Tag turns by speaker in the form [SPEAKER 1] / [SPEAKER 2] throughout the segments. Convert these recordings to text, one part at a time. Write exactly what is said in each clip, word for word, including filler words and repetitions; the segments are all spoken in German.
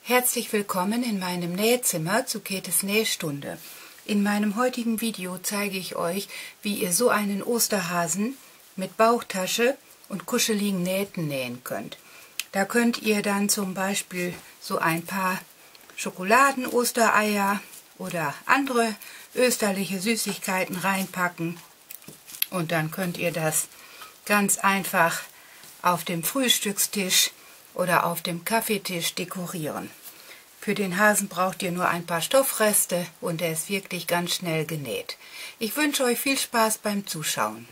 [SPEAKER 1] Herzlich willkommen in meinem Nähzimmer zu Käthes Nähstunde. In meinem heutigen Video zeige ich euch, wie ihr so einen Osterhasen mit Bauchtasche und kuscheligen Nähten nähen könnt. Da könnt ihr dann zum Beispiel so ein paar Schokoladen-Ostereier oder andere österliche Süßigkeiten reinpacken und dann könnt ihr das ganz einfach auf dem Frühstückstisch oder auf dem Kaffeetisch dekorieren. Für den Hasen braucht ihr nur ein paar Stoffreste und er ist wirklich ganz schnell genäht. Ich wünsche euch viel Spaß beim Zuschauen.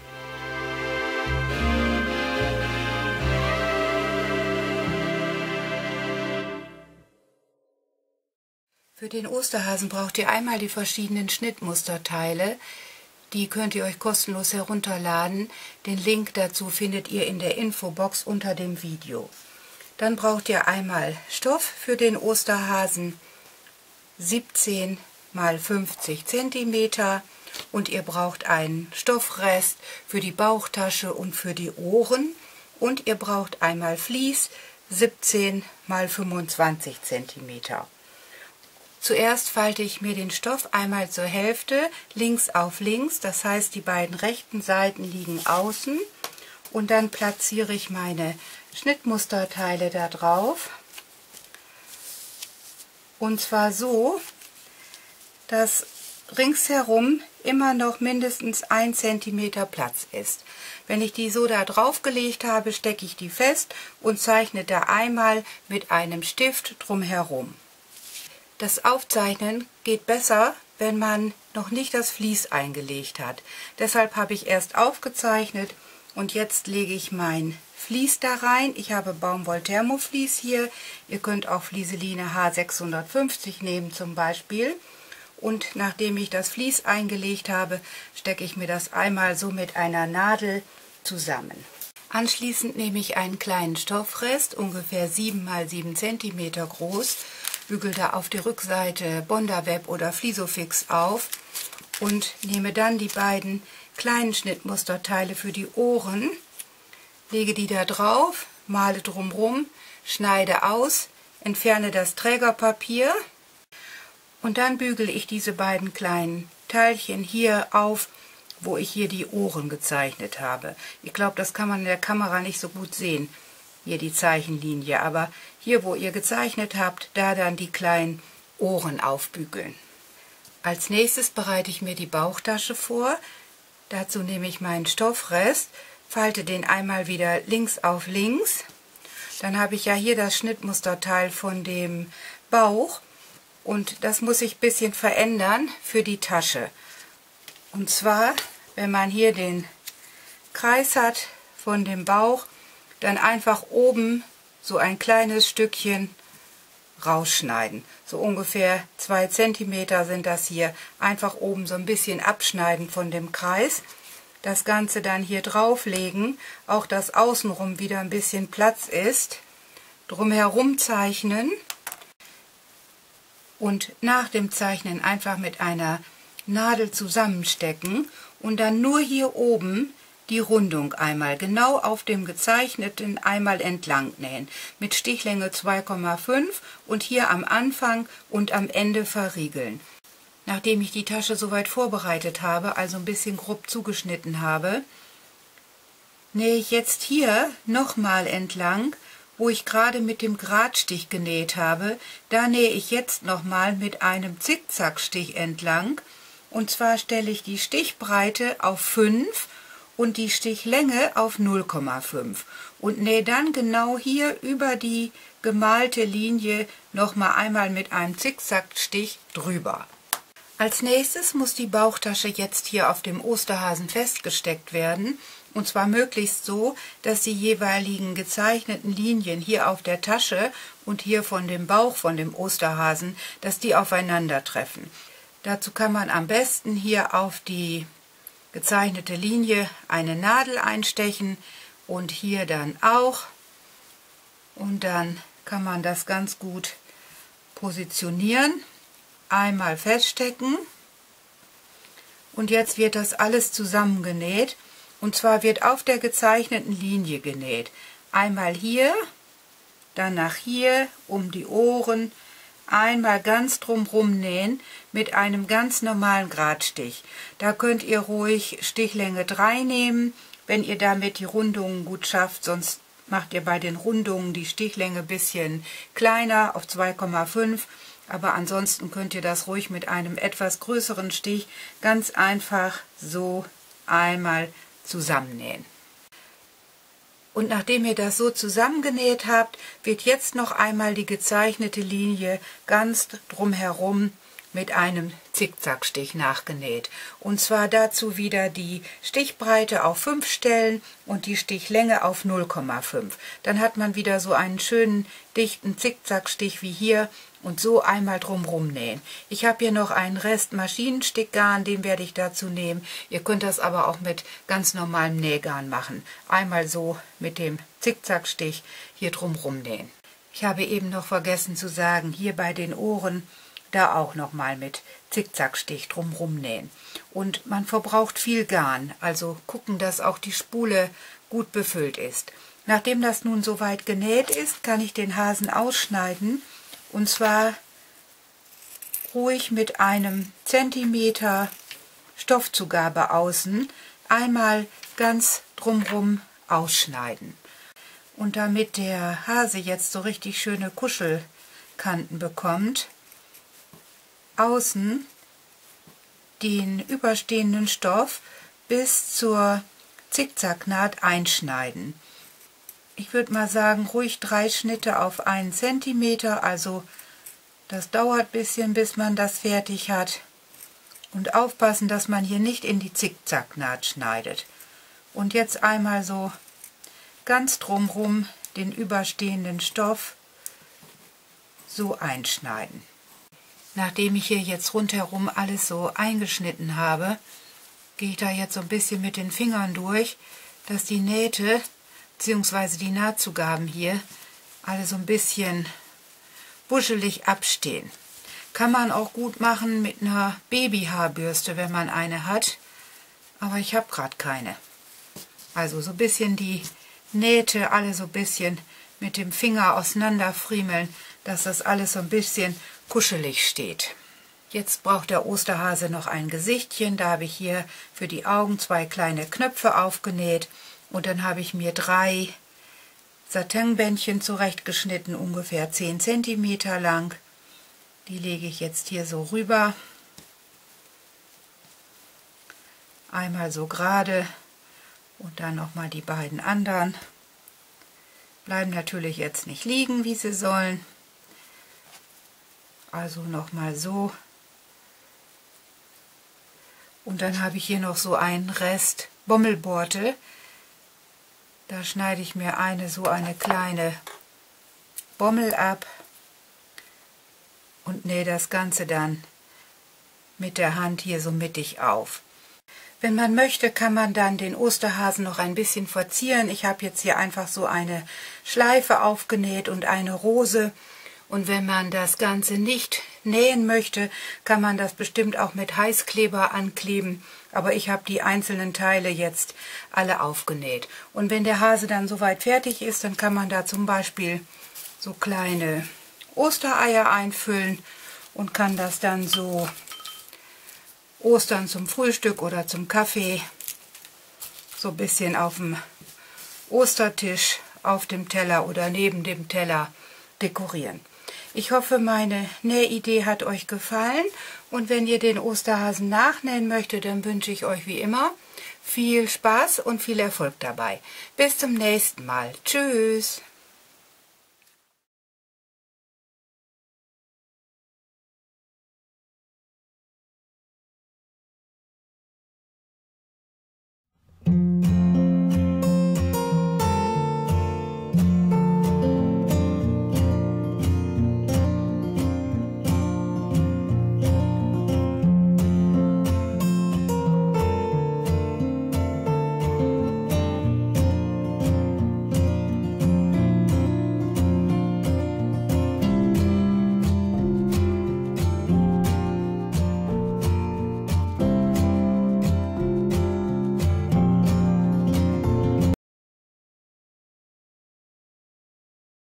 [SPEAKER 1] Für den Osterhasen braucht ihr einmal die verschiedenen Schnittmusterteile. Die könnt ihr euch kostenlos herunterladen. Den Link dazu findet ihr in der Infobox unter dem Video. Dann braucht ihr einmal Stoff für den Osterhasen, siebzehn mal fünfzig Zentimeter, und ihr braucht einen Stoffrest für die Bauchtasche und für die Ohren, und ihr braucht einmal Vlies, siebzehn mal fünfundzwanzig Zentimeter. Zuerst falte ich mir den Stoff einmal zur Hälfte, links auf links, das heißt die beiden rechten Seiten liegen außen, und dann platziere ich meine Schnittmusterteile da drauf, und zwar so, dass ringsherum immer noch mindestens ein Zentimeter Platz ist. Wenn ich die so da drauf gelegt habe, stecke ich die fest und zeichne da einmal mit einem Stift drumherum. Das Aufzeichnen geht besser, wenn man noch nicht das Vlies eingelegt hat. Deshalb habe ich erst aufgezeichnet und jetzt lege ich mein Vlies da rein. Ich habe Baumwoll-Thermoflies hier. Ihr könnt auch Flieseline H sechshundertfünfzig nehmen zum Beispiel. Und nachdem ich das Vlies eingelegt habe, stecke ich mir das einmal so mit einer Nadel zusammen. Anschließend nehme ich einen kleinen Stoffrest, ungefähr sieben mal sieben Zentimeter groß, bügel da auf die Rückseite Bondaweb oder Flisofix auf und nehme dann die beiden kleinen Schnittmusterteile für die Ohren, lege die da drauf, male drumrum, schneide aus, entferne das Trägerpapier und dann bügele ich diese beiden kleinen Teilchen hier auf, wo ich hier die Ohren gezeichnet habe. Ich glaube, das kann man in der Kamera nicht so gut sehen, hier die Zeichenlinie, aber hier, wo ihr gezeichnet habt, da dann die kleinen Ohren aufbügeln. Als nächstes bereite ich mir die Bauchtasche vor. Dazu nehme ich meinen Stoffrest, falte den einmal wieder links auf links. Dann habe ich ja hier das Schnittmusterteil von dem Bauch und das muss ich ein bisschen verändern für die Tasche. Und zwar, wenn man hier den Kreis hat von dem Bauch, dann einfach oben so ein kleines Stückchen rausschneiden. So ungefähr zwei Zentimeter sind das hier. Einfach oben so ein bisschen abschneiden von dem Kreis. Das Ganze dann hier drauflegen, auch dass außenrum wieder ein bisschen Platz ist. Drumherum zeichnen und nach dem Zeichnen einfach mit einer Nadel zusammenstecken und dann nur hier oben die Rundung einmal genau auf dem gezeichneten einmal entlang nähen. Mit Stichlänge zwei Komma fünf und hier am Anfang und am Ende verriegeln. Nachdem ich die Tasche soweit vorbereitet habe, also ein bisschen grob zugeschnitten habe, nähe ich jetzt hier nochmal entlang, wo ich gerade mit dem Gradstich genäht habe. Da nähe ich jetzt nochmal mit einem Zickzackstich entlang. Und zwar stelle ich die Stichbreite auf fünf und die Stichlänge auf null Komma fünf und nähe dann genau hier über die gemalte Linie nochmal einmal mit einem Zickzackstich drüber. Als nächstes muss die Bauchtasche jetzt hier auf dem Osterhasen festgesteckt werden, und zwar möglichst so, dass die jeweiligen gezeichneten Linien hier auf der Tasche und hier von dem Bauch von dem Osterhasen, dass die aufeinandertreffen. Dazu kann man am besten hier auf die gezeichnete Linie eine Nadel einstechen und hier dann auch, und dann kann man das ganz gut positionieren. Einmal feststecken und jetzt wird das alles zusammengenäht, und zwar wird auf der gezeichneten Linie genäht. Einmal hier, dann nach hier, um die Ohren, einmal ganz drumrum nähen mit einem ganz normalen Gradstich. Da könnt ihr ruhig Stichlänge drei nehmen, wenn ihr damit die Rundungen gut schafft, sonst macht ihr bei den Rundungen die Stichlänge ein bisschen kleiner auf zwei Komma fünf, aber ansonsten könnt ihr das ruhig mit einem etwas größeren Stich ganz einfach so einmal zusammennähen. Und nachdem ihr das so zusammengenäht habt, wird jetzt noch einmal die gezeichnete Linie ganz drumherum mit einem Zickzackstich nachgenäht. Und zwar dazu wieder die Stichbreite auf fünf Stellen und die Stichlänge auf null Komma fünf. Dann hat man wieder so einen schönen dichten Zickzackstich wie hier und so einmal drumherum nähen. Ich habe hier noch einen Rest Maschinenstickgarn, den werde ich dazu nehmen. Ihr könnt das aber auch mit ganz normalem Nähgarn machen. Einmal so mit dem Zickzackstich hier drumherum nähen. Ich habe eben noch vergessen zu sagen, hier bei den Ohren da auch nochmal mit Zickzackstich drumherum nähen. Und man verbraucht viel Garn, also gucken, dass auch die Spule gut befüllt ist. Nachdem das nun soweit genäht ist, kann ich den Hasen ausschneiden, und zwar ruhig mit einem Zentimeter Stoffzugabe außen einmal ganz drumherum ausschneiden. Und damit der Hase jetzt so richtig schöne Kuschelkanten bekommt, außen den überstehenden Stoff bis zur Zickzacknaht einschneiden. Ich würde mal sagen, ruhig drei Schnitte auf einen Zentimeter, also das dauert ein bisschen, bis man das fertig hat. Und aufpassen, dass man hier nicht in die Zickzacknaht schneidet. Und jetzt einmal so ganz drumherum den überstehenden Stoff so einschneiden. Nachdem ich hier jetzt rundherum alles so eingeschnitten habe, gehe ich da jetzt so ein bisschen mit den Fingern durch, dass die Nähte bzw. die Nahtzugaben hier alle so ein bisschen buschelig abstehen. Kann man auch gut machen mit einer Babyhaarbürste, wenn man eine hat, aber ich habe gerade keine. Also so ein bisschen die Nähte alle so ein bisschen mit dem Finger auseinanderfriemeln, dass das alles so ein bisschen kuschelig steht. Jetzt braucht der Osterhase noch ein Gesichtchen. Da habe ich hier für die Augen zwei kleine Knöpfe aufgenäht und dann habe ich mir drei Satinbändchen zurechtgeschnitten, ungefähr zehn Zentimeter lang. Die lege ich jetzt hier so rüber. Einmal so gerade und dann nochmal die beiden anderen. Bleiben natürlich jetzt nicht liegen, wie sie sollen. Also nochmal so. Und dann habe ich hier noch so einen Rest Bommelborte. Da schneide ich mir eine so eine kleine Bommel ab und nähe das Ganze dann mit der Hand hier so mittig auf. Wenn man möchte, kann man dann den Osterhasen noch ein bisschen verzieren. Ich habe jetzt hier einfach so eine Schleife aufgenäht und eine Rose. Und wenn man das Ganze nicht nähen möchte, kann man das bestimmt auch mit Heißkleber ankleben. Aber ich habe die einzelnen Teile jetzt alle aufgenäht. Und wenn der Hase dann soweit fertig ist, dann kann man da zum Beispiel so kleine Ostereier einfüllen und kann das dann so Ostern zum Frühstück oder zum Kaffee so ein bisschen auf dem Ostertisch, auf dem Teller oder neben dem Teller dekorieren. Ich hoffe, meine Nähidee hat euch gefallen und wenn ihr den Osterhasen nachnähen möchtet, dann wünsche ich euch wie immer viel Spaß und viel Erfolg dabei. Bis zum nächsten Mal. Tschüss!